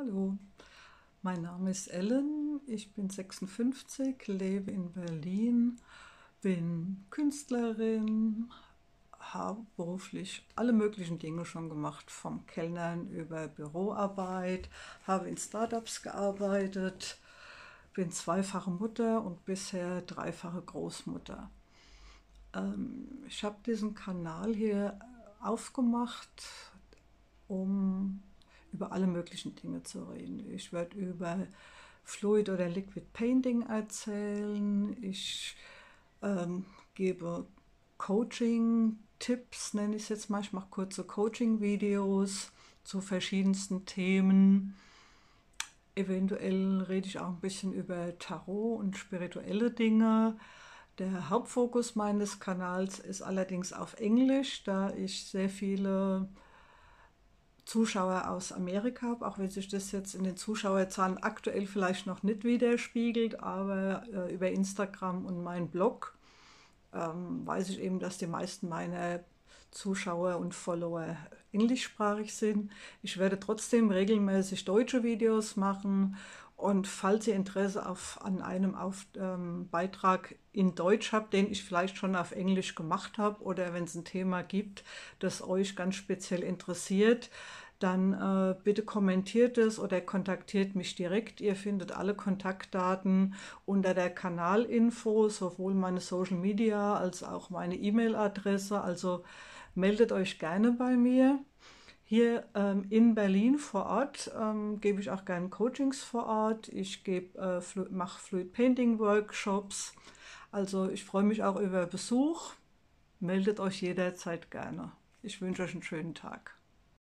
Hallo, mein Name ist Ellen, ich bin 56, lebe in Berlin, bin Künstlerin, habe beruflich alle möglichen Dinge schon gemacht, vom Kellnern über Büroarbeit, habe in Startups gearbeitet, bin zweifache Mutter und bisher dreifache Großmutter. Ich habe diesen Kanal hier aufgemacht, um über alle möglichen Dinge zu reden. Ich werde über Fluid oder Liquid Painting erzählen. Ich gebe Coaching-Tipps, nenne ich es jetzt mal. Ich mache kurze Coaching-Videos zu verschiedensten Themen. Eventuell rede ich auch ein bisschen über Tarot und spirituelle Dinge. Der Hauptfokus meines Kanals ist allerdings auf Englisch, da ich sehr viele Zuschauer aus Amerika habe, auch wenn sich das jetzt in den Zuschauerzahlen aktuell vielleicht noch nicht widerspiegelt, aber über Instagram und meinen Blog weiß ich eben, dass die meisten meiner Zuschauer und Follower englischsprachig sind. Ich werde trotzdem regelmäßig deutsche Videos machen und falls ihr Interesse an einem Beitrag in Deutsch habt, den ich vielleicht schon auf Englisch gemacht habe oder wenn es ein Thema gibt, das euch ganz speziell interessiert, dann bitte kommentiert es oder kontaktiert mich direkt. Ihr findet alle Kontaktdaten unter der Kanalinfo, sowohl meine Social Media als auch meine E-Mail-Adresse. Also meldet euch gerne bei mir. Hier in Berlin vor Ort gebe ich auch gerne Coachings vor Ort. Ich mache Fluid Painting Workshops. Also ich freue mich auch über Besuch. Meldet euch jederzeit gerne. Ich wünsche euch einen schönen Tag.